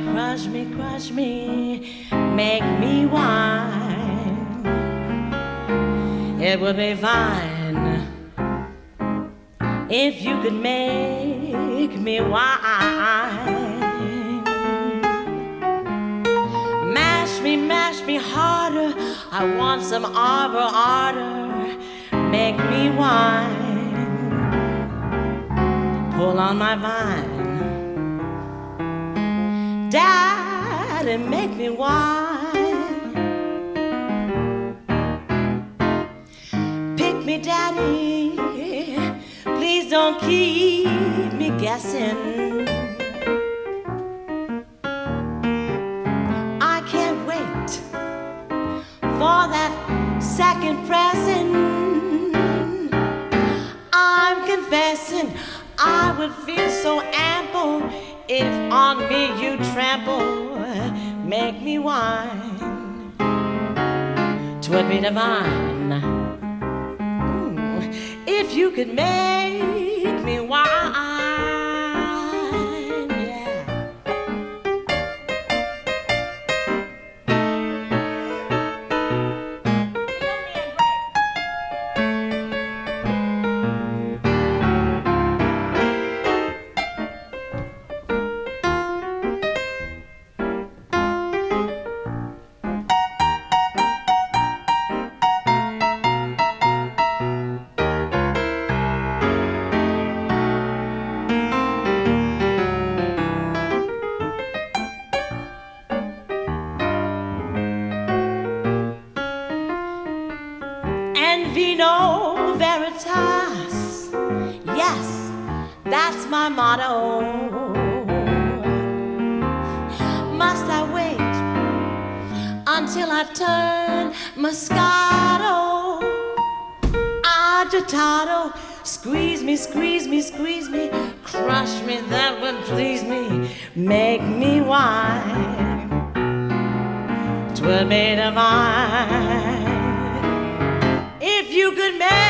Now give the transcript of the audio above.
crush me, crush me, make me wine. It would be fine if you could make me wine. Mash me harder, I want some arbor ardor, make me wine. Pull on my vine, Daddy, make me wine. Pick me, Daddy, please don't keep me guessing. I can't wait for that second present. I'm confessing I would feel so ample if on me you trample. Make me wine, 'twould be divine. Ooh, if you could make me wine, yeah. Vino veritas, yes, that's my motto. Must I wait until I turn Moscato? Agitato, squeeze me, squeeze me, squeeze me, crush me, that would please me, make me wine, 'twould be divine if you could make